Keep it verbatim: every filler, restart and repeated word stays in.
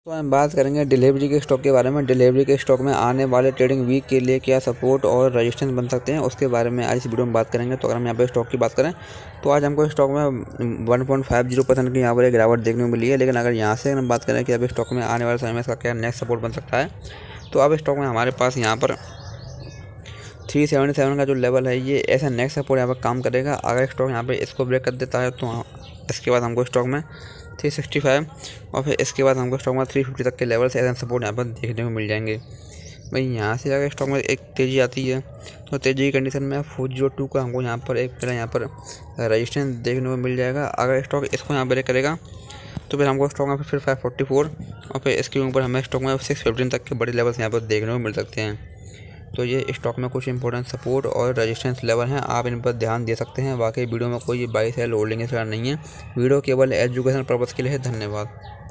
तो हम बात करेंगे डिलीवरी के स्टॉक के बारे में। डिलीवरी के स्टॉक में आने वाले ट्रेडिंग वीक के लिए क्या सपोर्ट और रेजिस्टेंस बन सकते हैं, उसके बारे में आज इस वीडियो में बात करेंगे। तो अगर हम यहाँ पे स्टॉक की बात करें तो आज हमको स्टॉक में one point five zero percent की यहाँ पर एक गिरावट देखने को मिली है। लेकिन अगर यहाँ से हम बात करें कि अब स्टॉक में आने वाले समय में इसका क्या नेक्स्ट सपोर्ट बन सकता है, तो अब स्टॉक में हमारे पास यहाँ पर थ्री सेवेंटी सेवन का जो लेवल है, ये ऐसा नेक्स्ट सपोर्ट यहाँ पर काम करेगा। अगर स्टॉक यहाँ पे इसको ब्रेक कर देता है तो इसके बाद हमको स्टॉक में थ्री सिक्सटी फाइव और फिर इसके बाद हमको स्टॉक में थ्री फिफ्टी तक के लेवल से ऐसे सपोर्ट यहाँ पर देखने को मिल जाएंगे। भाई यहाँ से अगर स्टॉक में एक तेज़ी आती है तो तेज़ी की कंडीशन में फोर जीरो टू का हमको यहाँ पर एक पहले यहाँ पर रजिस्टेंस देखने को मिल जाएगा। अगर स्टॉक इसको यहाँ ब्रेक करेगा तो फिर हमको स्टॉक में फिर फाइव फोर्टी फोर और फिर इसके ऊपर हमें स्टॉक में सिक्स फिफ्टीन तक के बड़े लेवल्स यहाँ पर देखने को मिल सकते हैं। तो ये स्टॉक में कुछ इंपॉर्टेंट सपोर्ट और रेजिस्टेंस लेवल हैं, आप इन पर ध्यान दे सकते हैं। वाकई वीडियो में कोई बाई सेल होल्डिंग नहीं है, वीडियो केवल एजुकेशन पर्पज़ के लिए है। धन्यवाद।